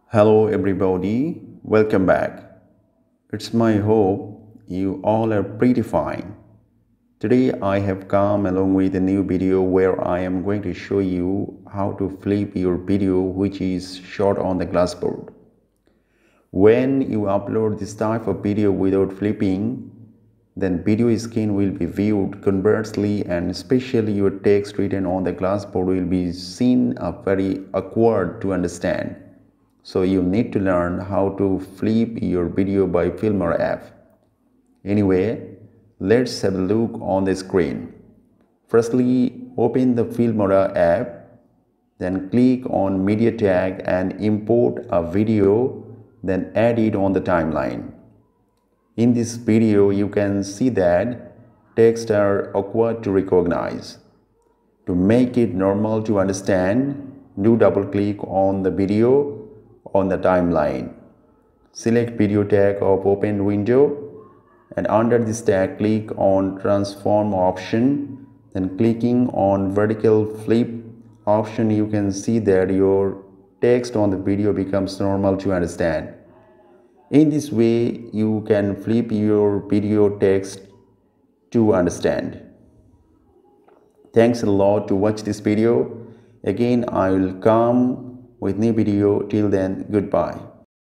Hello everybody, welcome back. It's my hope you all are pretty fine. Today I have come along with a new video where I am going to show you how to flip your video which is shot on the glassboard. When you upload this type of video without flipping, then video skin will be viewed conversely and especially your text written on the glassboard will be seen very awkward to understand. So you need to learn how to flip your video by Filmora app. Anyway, let's have a look on the screen. Firstly, open the Filmora app, then click on media tag and import a video, then add it on the timeline. In this video, you can see that texts are awkward to recognize. To make it normal to understand, do double click on the video on the timeline. Select video tag of open window and under this tag click on transform option, then clicking on vertical flip option you can see that your text on the video becomes normal to understand. In this way you can flip your video text to understand. Thanks a lot to watch this video. Again I will come with new video. Till then, goodbye.